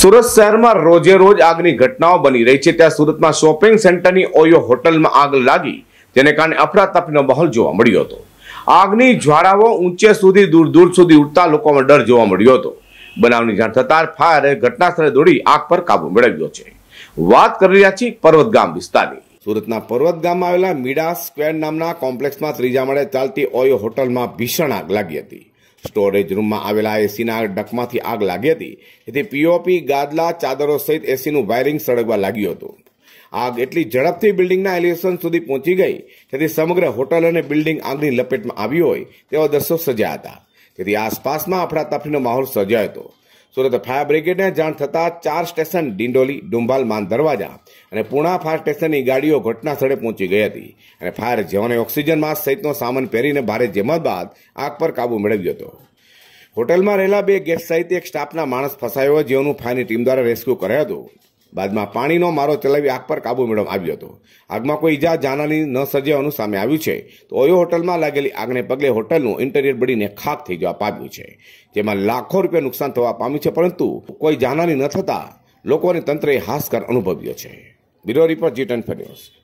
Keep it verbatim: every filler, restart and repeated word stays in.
સુરત શહેરમાં રોજે રોજ આગની ઘટનાઓ બની રહી છે। ત્યાં સુરતમાં શોપિંગ સેન્ટરની ઓયો હોટલમાં આગ લાગી, જેને કારણે અફરાતફરીનો માહોલ જોવા મળ્યો હતો। આગની જ્વાળાઓ ઊંચે સુધી દૂર દૂર સુધી ઉડતા લોકોમાં ડર જોવા મળ્યો હતો। બનાવની જાણ થતાં ફાયરે ઘટના સ્થળે દોડી આગ પર કાબુ મેળવ્યો છે। વાત કરી રહ્યા છીએ પર્વત ગામ વિસ્તારની। સુરતના પર્વત ગામમાં આવેલા મીડા સ્ક્વેર નામના કોમ્પ્લેક્સમાં ત્રીજા માળે ચાલતી ઓયો હોટલમાં ભીષણ આગ લાગી હતી। સ્ટોરેજ રૂમમાં આવેલા એસીના ડકમાંથી આગ લાગી હતી, જેથી પીઓપી, ગાદલા, ચાદરો સહિત એસીનું વાયરિંગ સળગવા લાગ્યું હતું। આગ એટલી ઝડપથી બિલ્ડિંગના એલિવેશન સુધી પહોંચી ગઈ, જેથી સમગ્ર હોટલ અને બિલ્ડિંગ આગની લપેટમાં આવી હોય તેવા દ્રશ્યો સર્જાયા હતા, જેથી આસપાસમાં અફરાતફરીનો માહોલ સર્જાયો હતો। સુરત ફાયર બ્રિગેડને જાણ થતાં ચાર સ્ટેશન ડિંડોલી, ડુંભાલ, માન દરવાજા અને પૂણા ફાયર સ્ટેશનની ગાડીઓ ઘટના સ્થળે પહોંચી ગઈ હતી અને ફાયર જવાનોએ ઓક્સિજન માસ્ક સહિતનો સામાન પહેરીને ભારે જેમત બાદ આગ પર કાબુ મેળવ્યો હતો। હોટલમાં રહેલા બે ગેસ્ટ સહિત એક સ્ટાફના માણસ ફસાયો હોય, જેઓનું ફાયરની ટીમ દ્વારા રેસ્ક્યુ કરાયું હતું। બાદમાં પાણીનો મારો ચલાવી આગ પર કાબુ મેળવવામાં આવ્યો હતો। આગમાં કોઈ ઇજા જાનહાની ન સર્જાવાનું સામે આવ્યું છે, તો ઓયો હોટલમાં લાગેલી આગને પગલે હોટલનું ઇન્ટિરિયર બળીને ખાખ થઈ જવા પામ્યું છે, જેમાં લાખો રૂપિયા નુકસાન થવા પામ્યું છે, પરંતુ કોઈ જાનહાની ન થતા લોકોને તંત્રએ હાશકાર અનુભવ્યો છે। Bureau report, G ten news.